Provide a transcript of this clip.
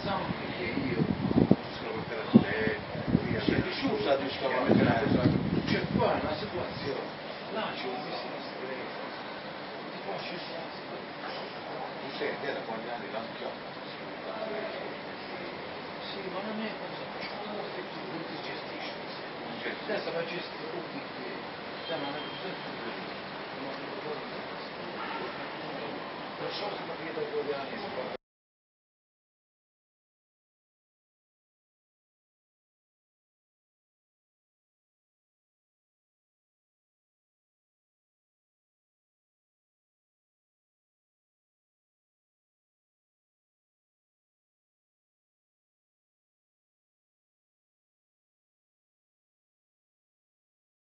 Perché io sono per te, nessuno sa di c'è qua una situazione, là c'è un missile segreto, di qua ci sta. Tu sei te da quando anni l'hanno chiamato? Sì, ma non è cosa facciamo, non ti gestisci. Adesso la gestione pubblica, ma non è sempre. Non so se capite dove anni